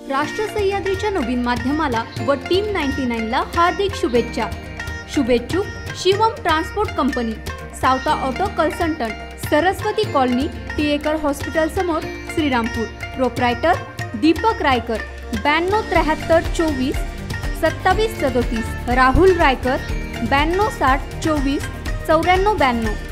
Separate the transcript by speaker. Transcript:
Speaker 1: राष्ट्र सह्याद्रीच्या नवीन माध्यमाला व टीम 99 ला हार्दिक शुभेच्छा। शुभेच्छुक Shivam transport company, Savata auto consultant, Saraswati colony, टिएकर हॉस्पिटल समोर, श्रीरामपूर। प्रोप्रायटर दीपक रायकर 92 73 24 27 37, राहुल रायकर 92 60 24 94 92।